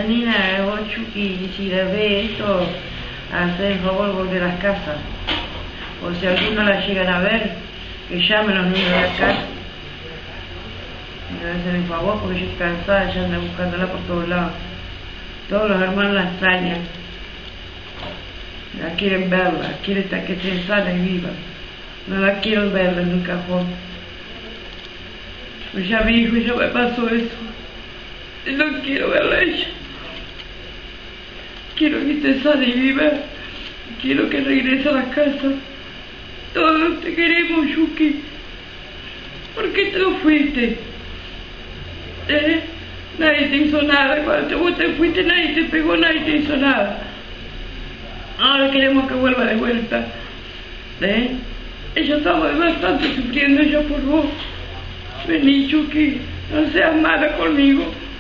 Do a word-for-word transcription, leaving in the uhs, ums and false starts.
Janina, vos, Chucky, si la ve esto, hacer el favor de volver a las casas. O si alguno la llegan a ver, que llamen a los niños de la casa. Me hacen el favor porque yo estoy cansada, ya anda buscándola por todos lados. Todos los hermanos la extrañan. La quieren verla, quieren que esté sana y viva. No la quiero verla en un cajón. Pues ya mi hijo ya me pasó eso. Y no quiero verla a ella. Quiero que esté sana y viva. Quiero que regrese a la casa. Todos te queremos, Yuki. ¿Por qué te lo fuiste? ¿Eh? Nadie te hizo nada. Cuando vos te fuiste nadie te pegó, nadie te hizo nada. Ahora queremos que vuelva de vuelta. ¿Eh? Ella estaba bastante sufriendo ya por vos. Vení, Chucky, no seas mala conmigo.